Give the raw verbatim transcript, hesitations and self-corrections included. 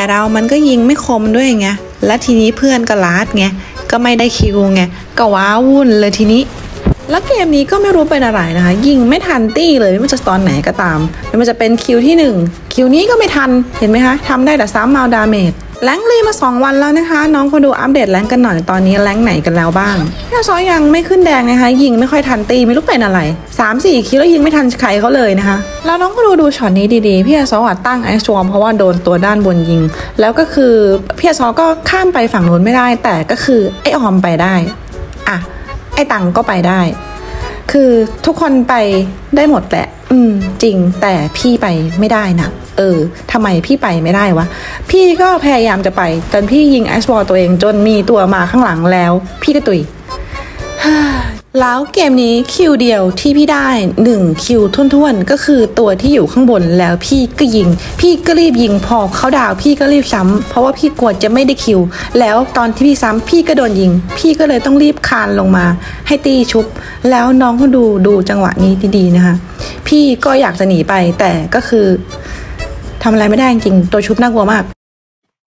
เรามันก็ยิงไม่คมด้วยไงและทีนี้เพื่อนก็ลาดไงก็ไม่ได้คิวไงก็ว้าวุ่นเลยทีนี้แล้วเกมนี้ก็ไม่รู้เป็นอะไรนะคะยิงไม่ทันตี้เลยไม่ว่าจะตอนไหนก็ตามไม่ว่าจะเป็นคิวที่หนึ่งคิวนี้ก็ไม่ทันเห็นไหมคะทำได้แต่ซ้ำเมาดาเมจแรงรีมาสองวันแล้วนะคะน้องคนดูอัปเดตแรงกันหน่อยตอนนี้แรงไหนกันแล้วบ้างพี่ซอยังไม่ขึ้นแดงนะคะยิงไม่ค่อยทันตีไม่รู้เป็นอะไร สามสี่ คิวแล้วยิงไม่ทันใครเขาเลยนะคะแล้วน้องก็ดูดูช็อตนี้ดีๆพี่ซอว่าตั้งไอซ์วอร์มเพราะว่าโดนตัวด้านบนยิงแล้วก็คือพี่ซอก็ข้ามไปฝั่งโน้นไม่ได้แต่ก็คือไอออมไปได้อ่ะไอตังก็ไปได้คือทุกคนไปได้หมดแหละอืมจริงแต่พี่ไปไม่ได้นะเออทำไมพี่ไปไม่ได้วะพี่ก็พยายามจะไปจนพี่ยิงไอซ์บอลตัวเองจนมีตัวมาข้างหลังแล้วพี่ก็ตุยแล้วเกมนี้คิวเดียวที่พี่ได้หนึ่งคิวทุ่นๆก็คือตัวที่อยู่ข้างบนแล้วพี่ก็ยิงพี่ก็รีบยิงพอเขาดาวพี่ก็รีบซ้ำเพราะว่าพี่กลัวจะไม่ได้คิวแล้วตอนที่พี่ซ้ำพี่ก็โดนยิงพี่ก็เลยต้องรีบคานลงมาให้ตีชุบแล้วน้องก็ดูดูจังหวะนี้ดีๆนะคะพี่ก็อยากจะหนีไปแต่ก็คือทำอะไรไม่ได้จริงตัวชุบน่ากลัวมาก